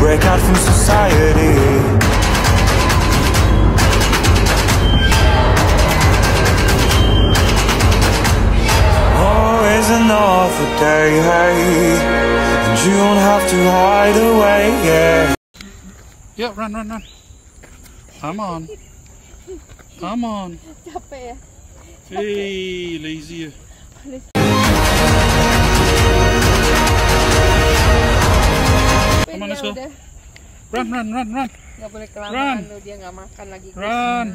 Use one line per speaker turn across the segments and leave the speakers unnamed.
break out from society. Always another day, hey, and you don't have to hide away, yeah.
Yeah, run. Come on. Come on.
Capek ya?
Hey, lazy ya. Come on, let's go. Run.
Gak boleh kelamaan loh, dia gak makan lagi.
Run.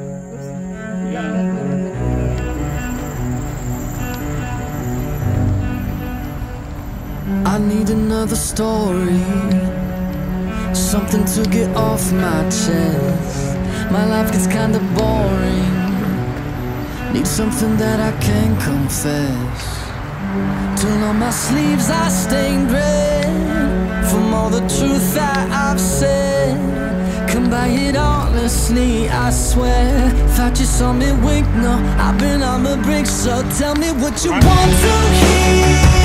I need another story, something to get off my chest. My life gets kinda boring, need something that I can confess. Till on my sleeves I stained red from all the truth that I've said. Come by it honestly, I swear. Thought you saw me wink, no, I've been on the brink. So tell me what you want to hear.